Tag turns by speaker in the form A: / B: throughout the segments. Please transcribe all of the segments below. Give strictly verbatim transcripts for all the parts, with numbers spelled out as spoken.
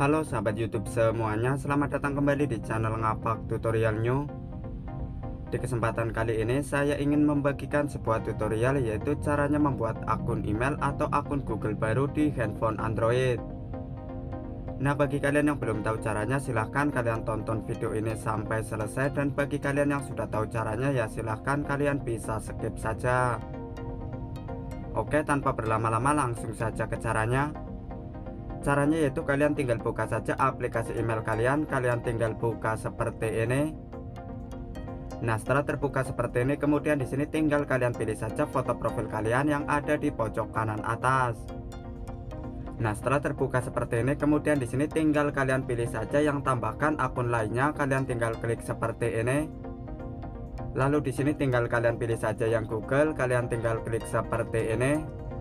A: Halo sahabat YouTube semuanya, selamat datang kembali di channel Ngapak Tutorial New. Di kesempatan kali ini saya ingin membagikan sebuah tutorial, yaitu caranya membuat akun email atau akun Google baru di handphone Android. Nah, bagi kalian yang belum tahu caranya, silahkan kalian tonton video ini sampai selesai. Dan bagi kalian yang sudah tahu caranya, ya silahkan kalian bisa skip saja. Oke, tanpa berlama-lama langsung saja ke caranya. Caranya yaitu kalian tinggal buka saja aplikasi email kalian. Kalian tinggal buka seperti ini. Nah, setelah terbuka seperti ini, kemudian di sini tinggal kalian pilih saja foto profil kalian yang ada di pojok kanan atas. Nah, setelah terbuka seperti ini, kemudian di sini tinggal kalian pilih saja yang tambahkan akun lainnya. Kalian tinggal klik seperti ini. Lalu di sini tinggal kalian pilih saja yang Google. Kalian tinggal klik seperti ini.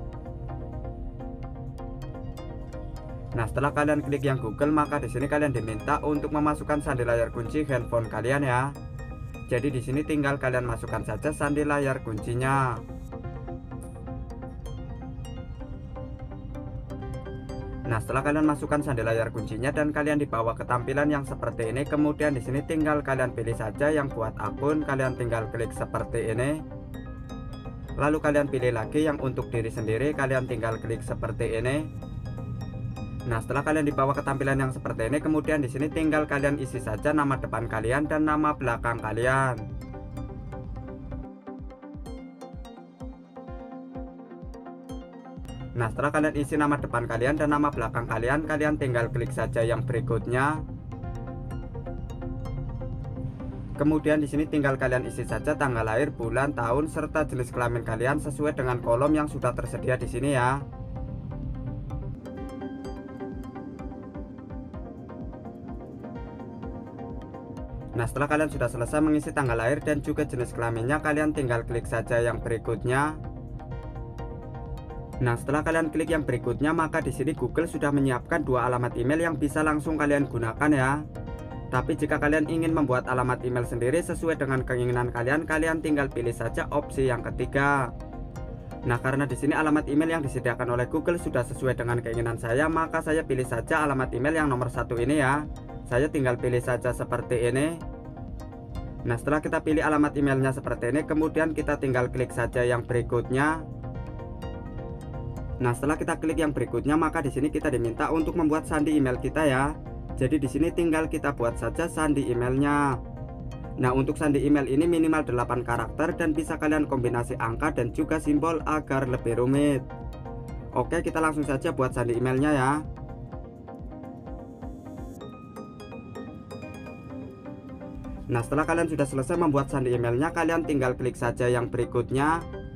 A: Nah, setelah kalian klik yang Google, maka di sini kalian diminta untuk memasukkan sandi layar kunci handphone kalian ya. Jadi di sini tinggal kalian masukkan saja sandi layar kuncinya. Nah, setelah kalian masukkan sandi layar kuncinya dan kalian dibawa ke tampilan yang seperti ini, kemudian di sini tinggal kalian pilih saja yang buat akun. Kalian tinggal klik seperti ini. Lalu kalian pilih lagi yang untuk diri sendiri. Kalian tinggal klik seperti ini. Nah, setelah kalian dibawa ke tampilan yang seperti ini, kemudian di sini tinggal kalian isi saja nama depan kalian dan nama belakang kalian. Nah, setelah kalian isi nama depan kalian dan nama belakang kalian, kalian tinggal klik saja yang berikutnya. Kemudian di sini tinggal kalian isi saja tanggal lahir, bulan, tahun, serta jenis kelamin kalian sesuai dengan kolom yang sudah tersedia di sini ya. Nah, setelah kalian sudah selesai mengisi tanggal lahir dan juga jenis kelaminnya, kalian tinggal klik saja yang berikutnya. Nah, setelah kalian klik yang berikutnya, maka di sini Google sudah menyiapkan dua alamat email yang bisa langsung kalian gunakan ya. Tapi jika kalian ingin membuat alamat email sendiri sesuai dengan keinginan kalian, kalian tinggal pilih saja opsi yang ketiga. Nah, karena di sini alamat email yang disediakan oleh Google sudah sesuai dengan keinginan saya, maka saya pilih saja alamat email yang nomor satu ini ya. Saya tinggal pilih saja seperti ini. Nah, setelah kita pilih alamat emailnya seperti ini, kemudian kita tinggal klik saja yang berikutnya. Nah, setelah kita klik yang berikutnya, maka di sini kita diminta untuk membuat sandi email kita ya. Jadi di sini tinggal kita buat saja sandi emailnya. Nah, untuk sandi email ini minimal delapan karakter dan bisa kalian kombinasi angka dan juga simbol agar lebih rumit. Oke, kita langsung saja buat sandi emailnya ya. Nah, setelah kalian sudah selesai membuat sandi emailnya, kalian tinggal klik saja yang berikutnya.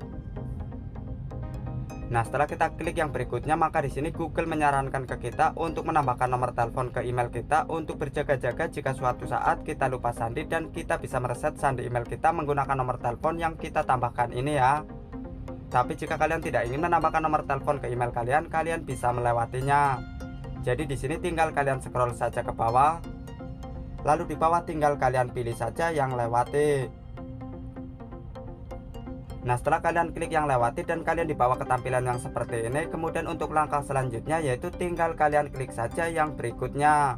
A: Nah, setelah kita klik yang berikutnya, maka di sini Google menyarankan ke kita untuk menambahkan nomor telepon ke email kita untuk berjaga-jaga jika suatu saat kita lupa sandi, dan kita bisa mereset sandi email kita menggunakan nomor telepon yang kita tambahkan ini ya. Tapi jika kalian tidak ingin menambahkan nomor telepon ke email kalian, kalian bisa melewatinya. Jadi di sini tinggal kalian scroll saja ke bawah. Lalu di bawah tinggal kalian pilih saja yang lewati. Nah, setelah kalian klik yang lewati dan kalian dibawa ke tampilan yang seperti ini, kemudian untuk langkah selanjutnya yaitu tinggal kalian klik saja yang berikutnya.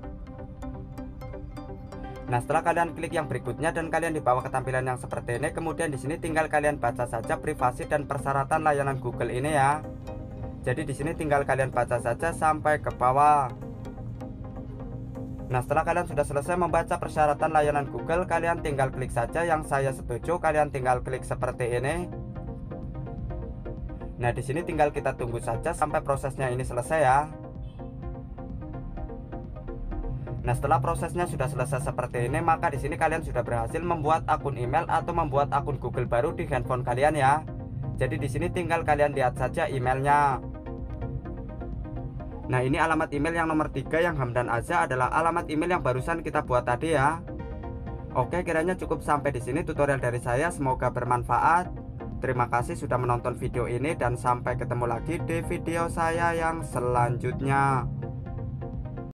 A: Nah, setelah kalian klik yang berikutnya dan kalian dibawa ke tampilan yang seperti ini, kemudian di sini tinggal kalian baca saja privasi dan persyaratan layanan Google ini ya. Jadi di sini tinggal kalian baca saja sampai ke bawah. Nah, setelah kalian sudah selesai membaca persyaratan layanan Google, kalian tinggal klik saja yang saya setuju. Kalian tinggal klik seperti ini. Nah, di sini tinggal kita tunggu saja sampai prosesnya ini selesai ya. Nah, setelah prosesnya sudah selesai seperti ini, maka di sini kalian sudah berhasil membuat akun email atau membuat akun Google baru di handphone kalian ya. Jadi di sini tinggal kalian lihat saja emailnya. Nah, ini alamat email yang nomor tiga yang Hamdan Aza adalah alamat email yang barusan kita buat tadi ya. Oke, kiranya cukup sampai di sini tutorial dari saya, semoga bermanfaat. Terima kasih sudah menonton video ini dan sampai ketemu lagi di video saya yang selanjutnya.